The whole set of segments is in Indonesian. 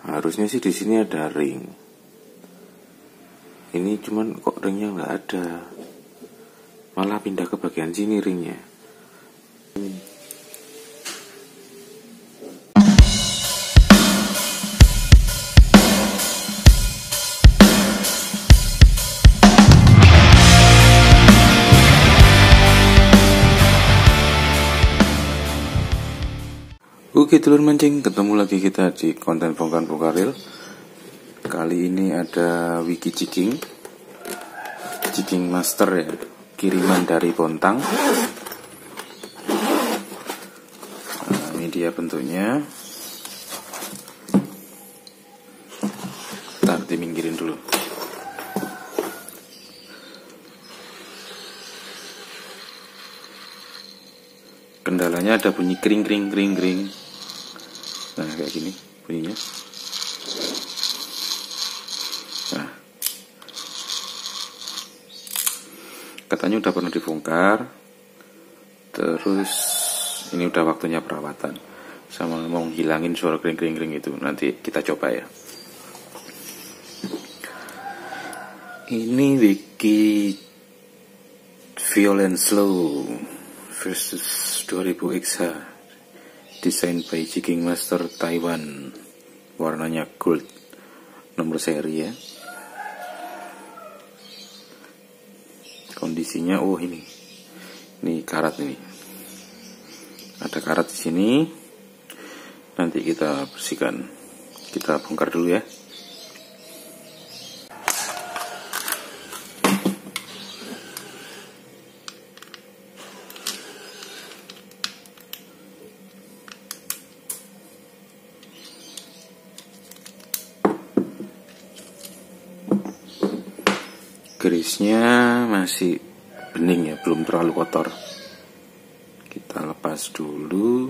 Harusnya sih di sini ada ring. Ini cuman kok ringnya nggak ada. Malah pindah ke bagian sini ringnya. Oke telur mancing, ketemu lagi kita di konten bongkar-bongkar reel. Kali ini ada wiki jigging master ya, kiriman dari Bontang. Nah, ini dia bentuknya. Ntar diminggirin dulu. Kendalanya ada bunyi kring kring kring kring. Nah kayak gini bunyinya. Nah, katanya udah pernah dibongkar. Terus ini udah waktunya perawatan. Sama mau hilangin suara kring kring kring itu. Nanti kita coba ya. Ini wiki Violent Slow versus 2000 XH, desain by Jigging Master Taiwan, warnanya gold, nomor seri ya. Kondisinya ini karat ini, ada karat di sini. Nanti kita bersihkan, kita bongkar dulu ya. Garisnya masih bening ya, belum terlalu kotor. Kita lepas dulu.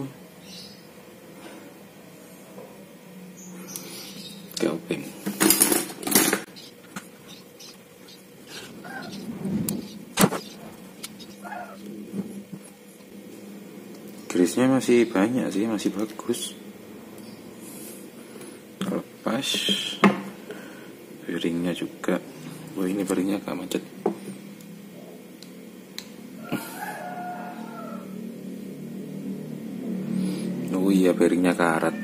Gauping. Garisnya masih banyak sih, masih bagus. Lepas. Bearingnya juga. Wah ini bearingnya agak macet. Oh iya bearingnya karat.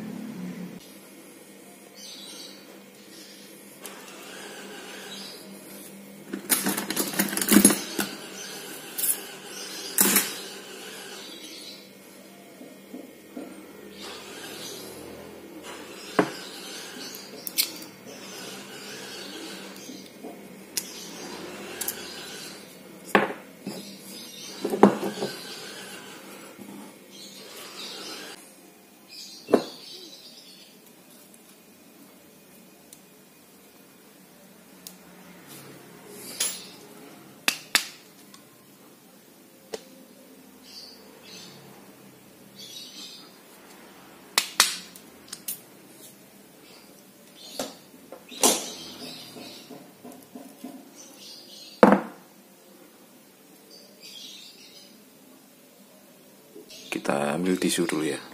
Kita ambil tisu dulu ya.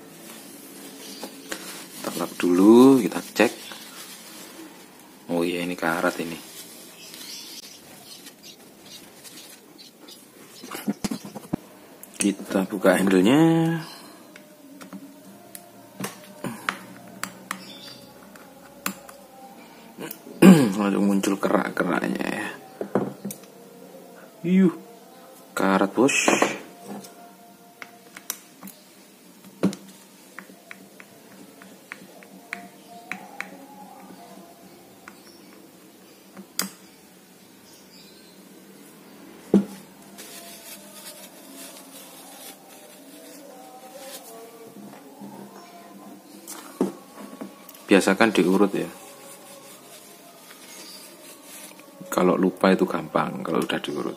Kita lap dulu, kita cek. Oh iya ini karat ini. Kita buka handle-nya. Langsung muncul kerak-keraknya ya. Karat bos. Biasakan diurut ya. Kalau lupa itu gampang, kalau udah diurut.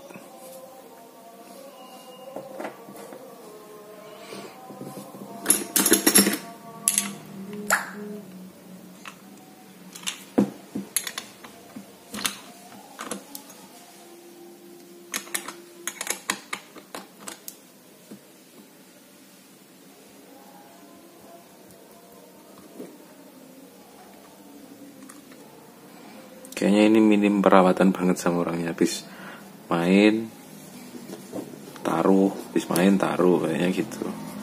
Kayaknya ini minim perawatan banget sama orangnya. Habis main taruh, kayaknya gitu.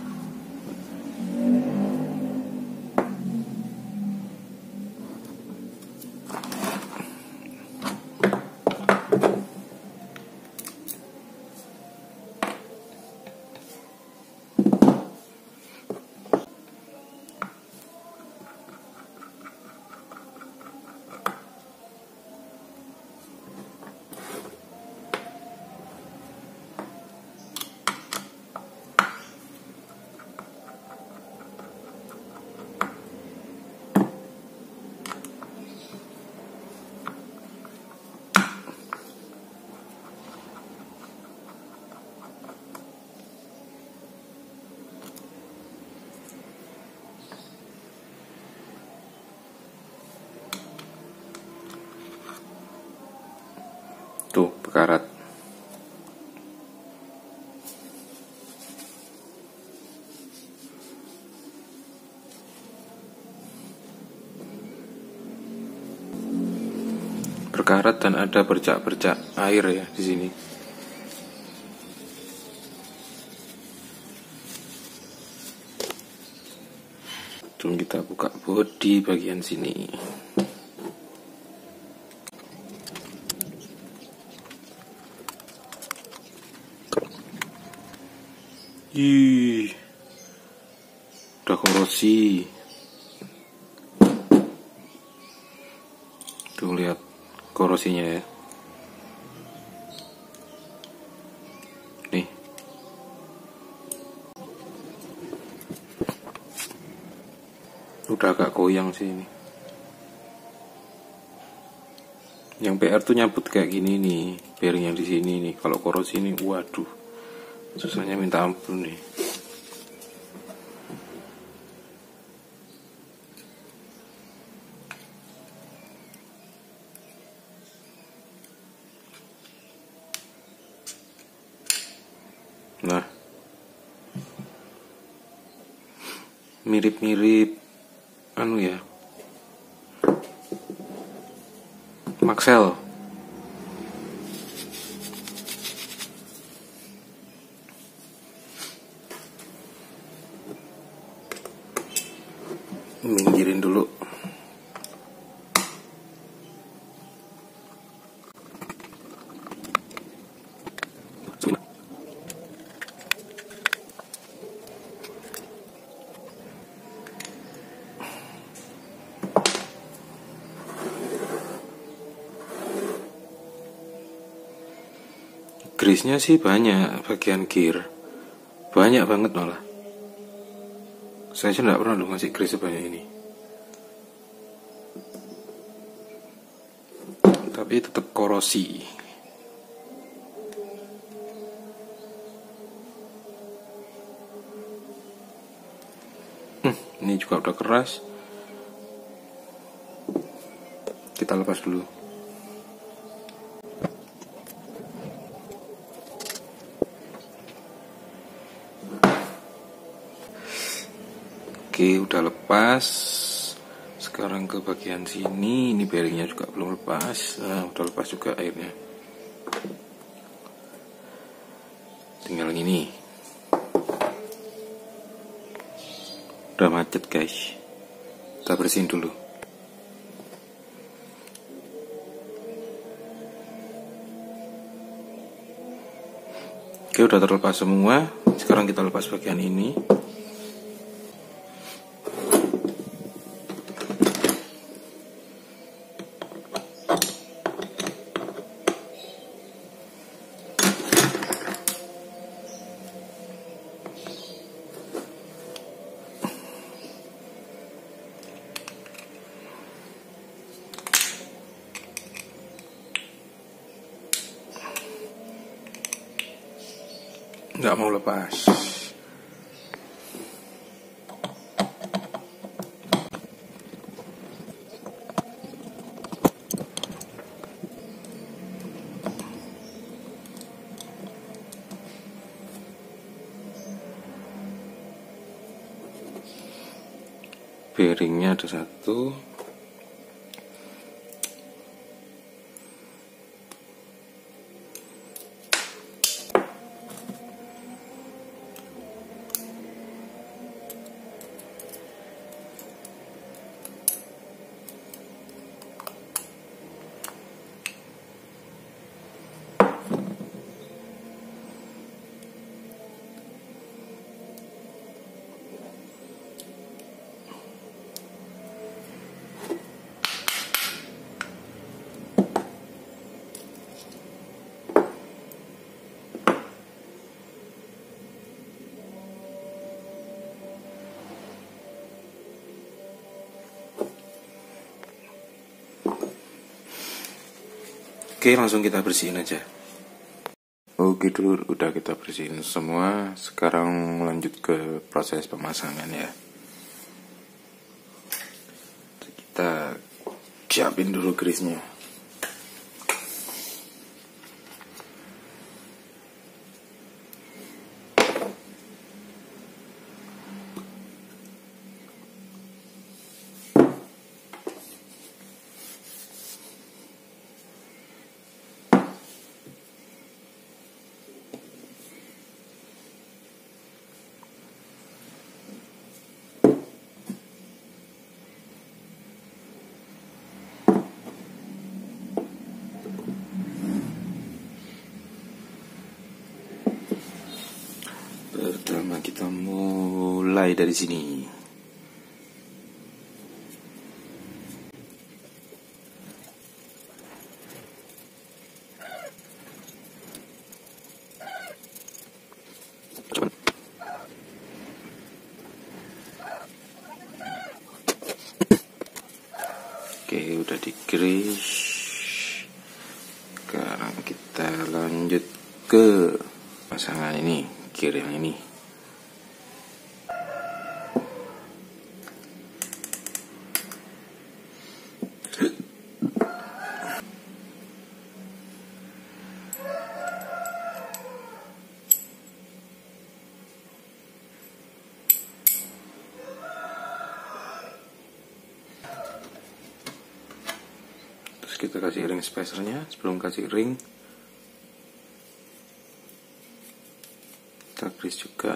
Tuh, bekarat. Berkarat dan ada bercak-bercak air ya di sini. Cuma kita buka bodi bagian sini. Ih, udah korosi. Tuh lihat korosinya ya. Nih. Udah agak goyang sih ini. Yang PR tuh nyabut kayak gini nih, bearing yang di sini nih. Kalau korosi ini, waduh. Susahnya minta ampun nih. Nah, mirip-mirip anu ya, Maxell. Minggirin dulu. Grease-nya sih banyak, bagian gear banyak banget malah. Saya sih nggak pernah ngasih grease sebanyak ini. Tapi tetap korosi. Ini juga udah keras. Kita lepas dulu. Oke, udah lepas. Sekarang ke bagian sini. Ini bearingnya juga belum lepas. Nah, udah lepas juga airnya. Tinggal ini. Udah macet guys. Kita bersihin dulu. Oke, udah terlepas semua. Sekarang kita lepas bagian ini. Nggak mau lepas. Bearingnya ada satu. Oke, langsung kita bersihin aja. Oke dulur, udah kita bersihin semua. Sekarang lanjut ke proses pemasangan ya. Kita siapin dulu grisnya. Pertama kita mulai dari sini. Oke, udah digris. Sekarang kita lanjut ke pasangan ini, gear yang ini. Terus kita kasih ring spacernya. Sebelum kasih ring, kita grease juga.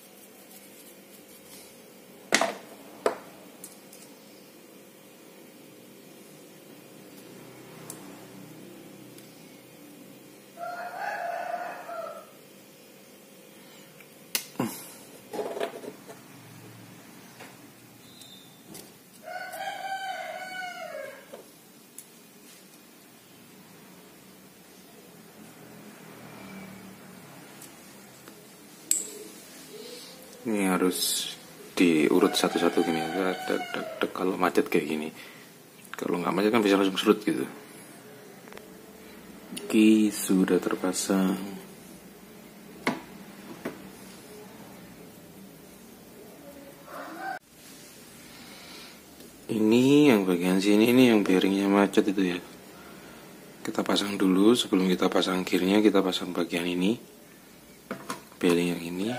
Ini harus diurut satu-satu gini. Kalau macet kayak gini, kalau nggak macet kan bisa langsung serut gitu. Oke, sudah terpasang. Ini yang bagian sini, ini yang bearingnya macet itu ya. Kita pasang dulu. Sebelum kita pasang gearnya, kita pasang bagian ini, bearing yang ini.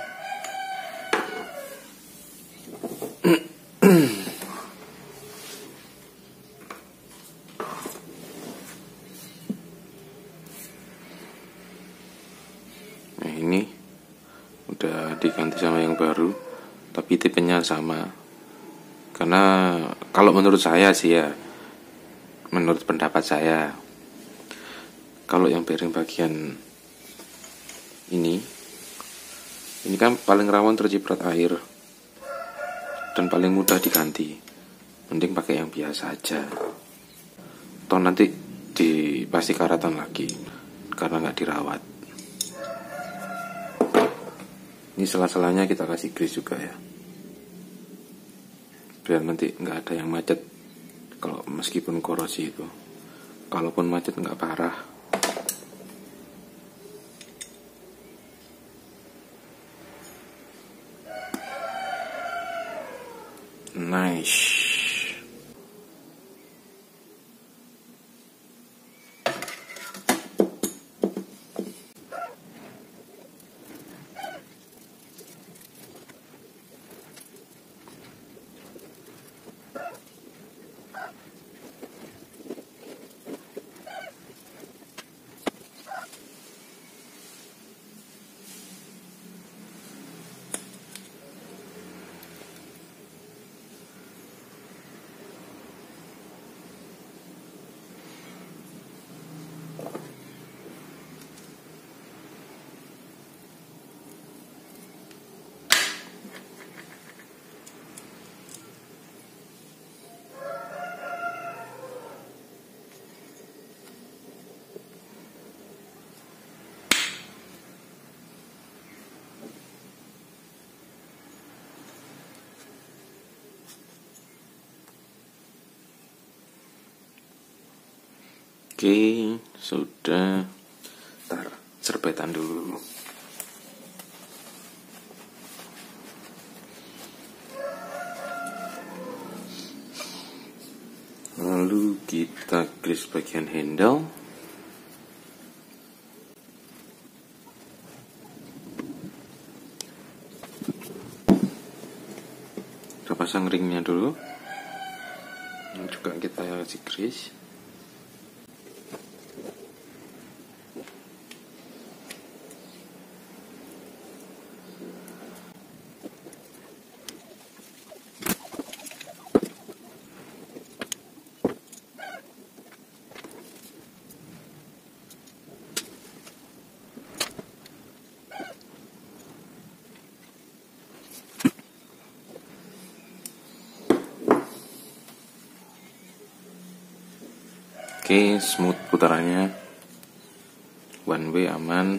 Nah, ini udah diganti sama yang baru, tapi tipenya sama. Karena kalau menurut saya sih ya, menurut pendapat saya, kalau yang bearing bagian ini kan paling rawan terciprat air dan paling mudah diganti. Mending pakai yang biasa aja. Toh nanti pasti karatan lagi karena nggak dirawat. Ini sela-selanya kita kasih grease juga ya, biar nanti nggak ada yang macet. Kalau meskipun korosi itu, kalaupun macet nggak parah. Nice. Oke, sudah. Ntar serbetan dulu. Lalu kita grease bagian handle. Kita pasang ringnya dulu. Ini juga kita kasih grease. Oke, smooth putarannya, one way aman.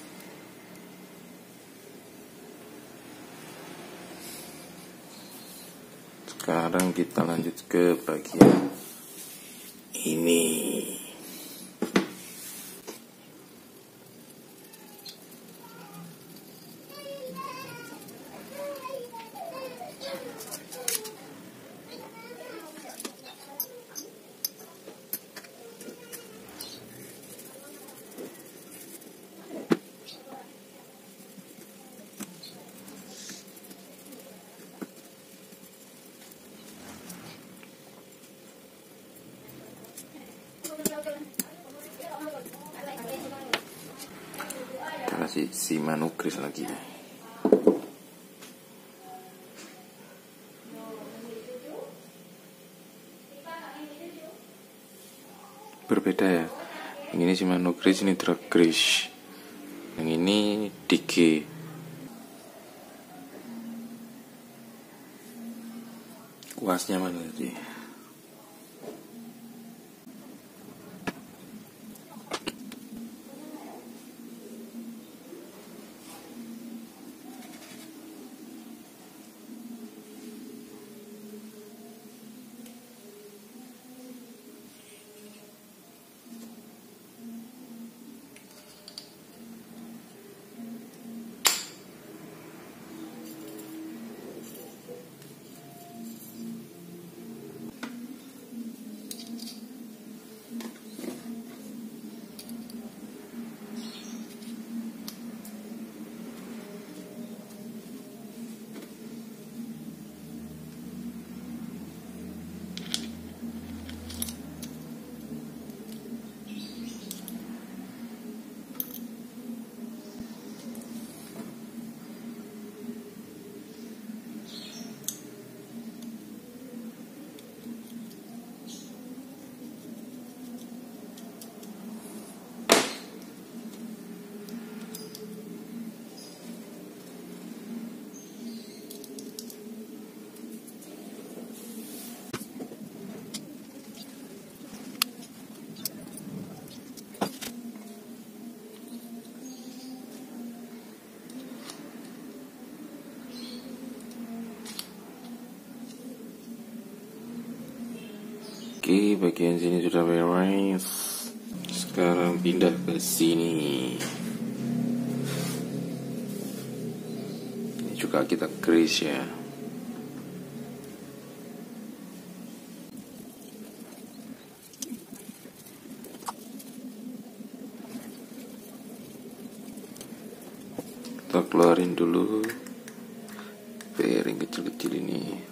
Sekarang kita lanjut ke bagian ini. Kita kasih Shimano grease lagi. Berbeda ya. Yang ini Shimano grease, ini drag grease. Yang ini DG. Kuasnya mana tadi? Oke, bagian sini sudah beres. Sekarang pindah ke sini. Ini juga kita grease ya. Kita keluarin dulu bearing kecil-kecil ini.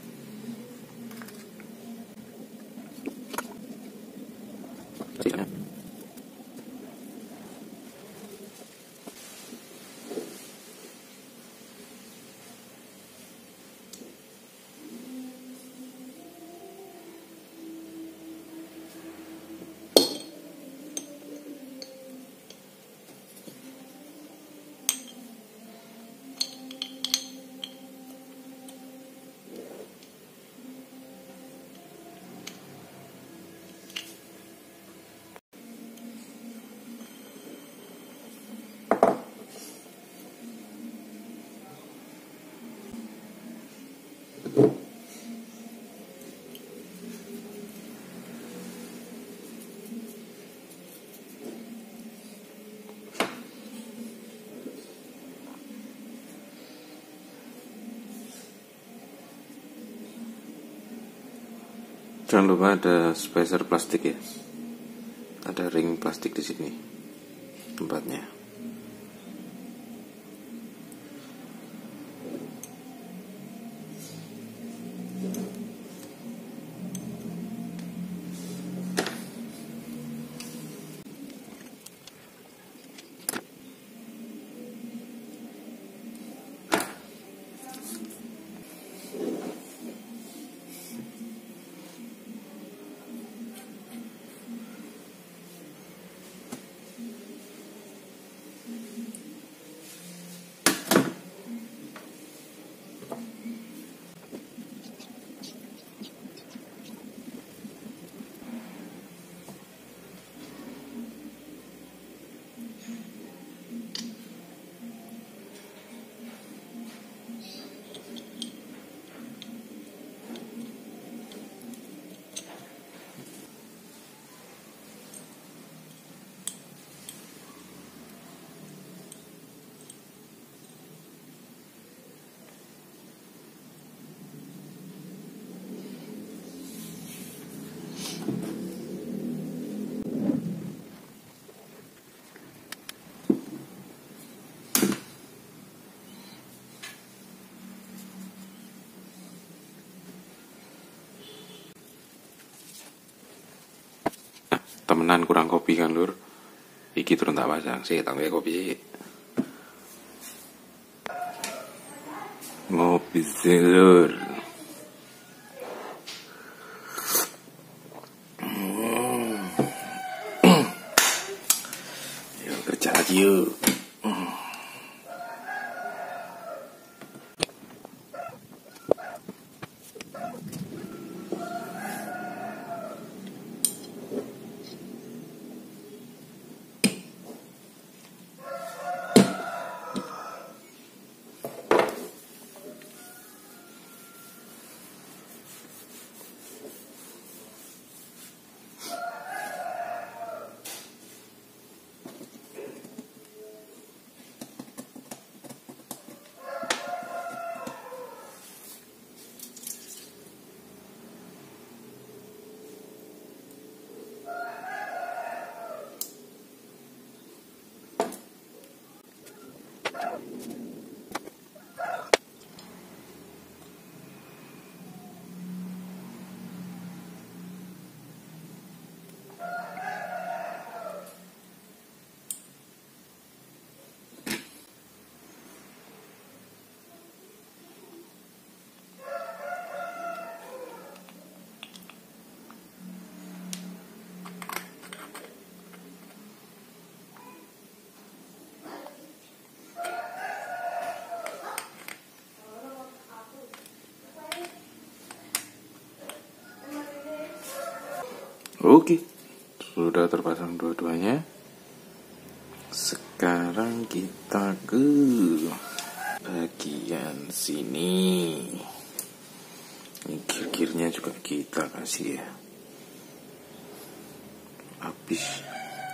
Jangan lupa ada spacer plastik ya. Ada ring plastik di sini tempatnya. Temenan kurang kopi kan lur. Iki turun tak pasang sih tambah kopi. Ngopi sih lur. Yuk kerja lagi yuk. Oke, sudah terpasang dua-duanya. Sekarang kita ke bagian sini. Ini gear-gearnya juga kita kasih ya. Habis.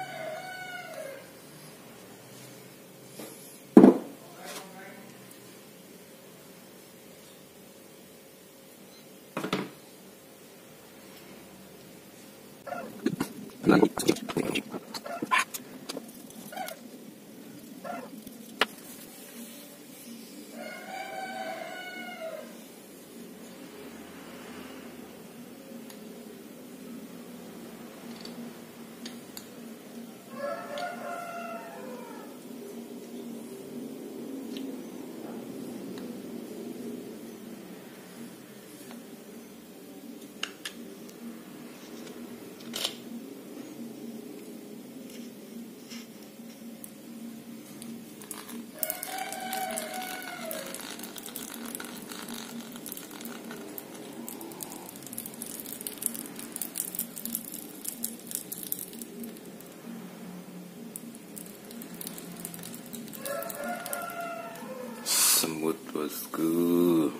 Semut bosku.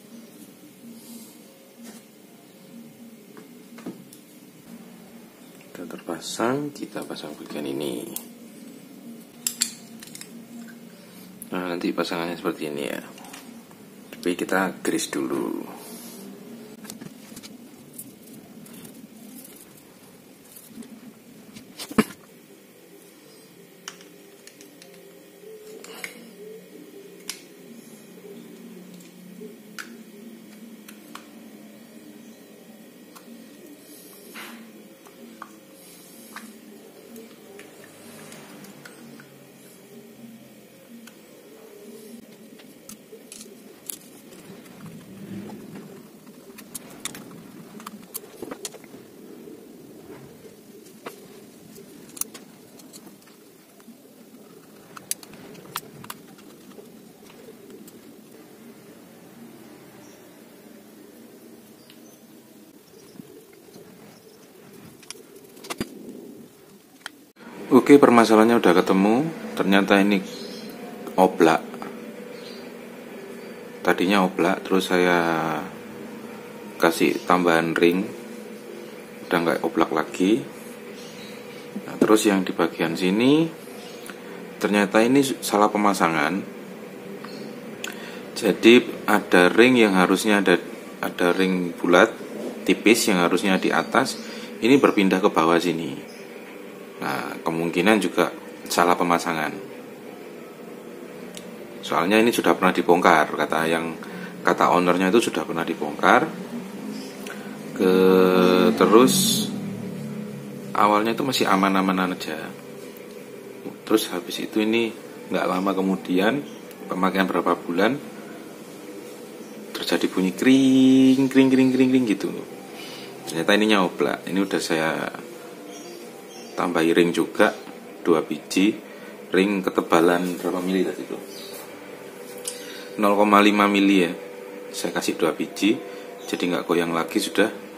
Sudah terpasang, kita pasang bagian ini. Nah, nanti pasangannya seperti ini ya. Tapi kita grease dulu. Oke, permasalahannya udah ketemu. Ternyata ini oblak. Tadinya oblak, terus saya kasih tambahan ring, udah nggak oblak lagi. Nah, terus yang di bagian sini ternyata ini salah pemasangan. Jadi ada ring yang harusnya ada ring bulat tipis yang harusnya di atas, ini berpindah ke bawah sini. Nah, kemungkinan juga salah pemasangan. Soalnya ini sudah pernah dibongkar, kata ownernya itu sudah pernah dibongkar. Terus awalnya itu masih aman-aman aja. Terus habis itu ini nggak lama kemudian, pemakaian berapa bulan, terjadi bunyi kring kring kring kring kring gitu. Ternyata ininya oblak. Ini udah saya tambahi ring juga 2 biji. Ring ketebalan berapa mili tadi itu? 0,5 mili ya. Saya kasih 2 biji, jadi nggak goyang lagi sudah.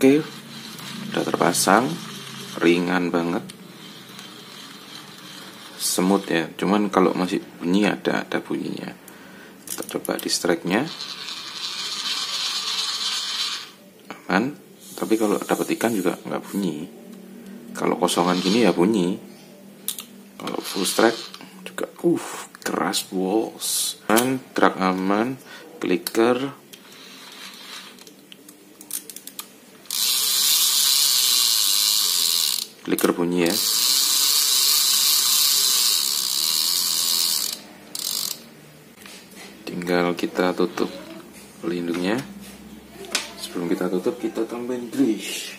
Oke, udah terpasang, ringan banget, semut ya. Cuman kalau masih bunyi ada bunyinya. Kita coba distract-nya, aman. Tapi kalau dapat ikan juga nggak bunyi. Kalau kosongan gini ya bunyi. Kalau full strike juga keras bos. Drag aman, clicker. Clicker bunyi ya. Tinggal kita tutup pelindungnya. Sebelum kita tutup, kita tambahin grease.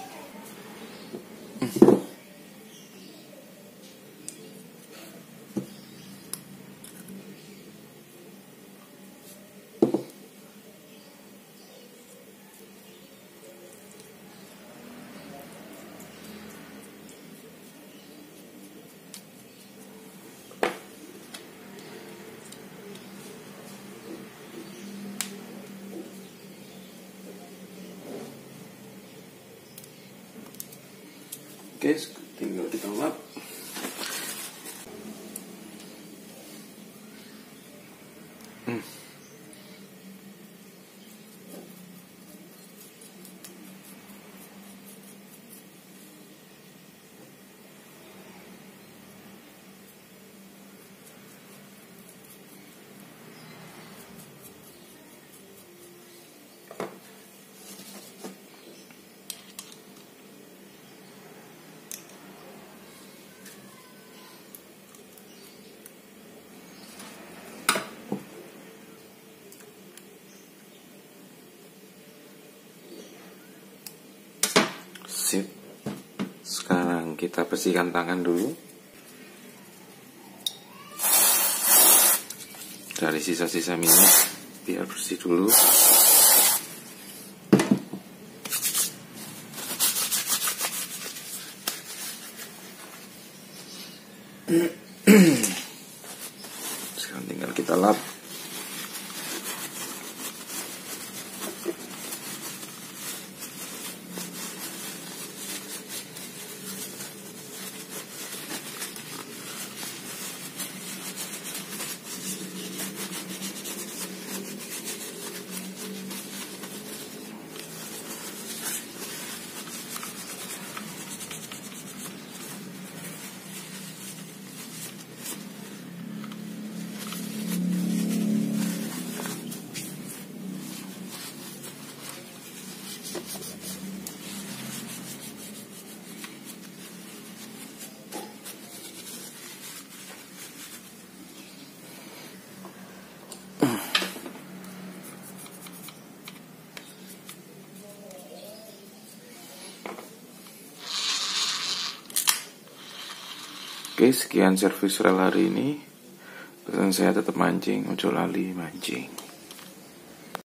Oke, tinggal kita lap. Sip. Sekarang kita bersihkan tangan dulu dari sisa-sisa minyak, biar bersih dulu. Sekarang tinggal kita lap. Oke, sekian servis rel hari ini. Pesan saya tetap mancing, ojo lali mancing.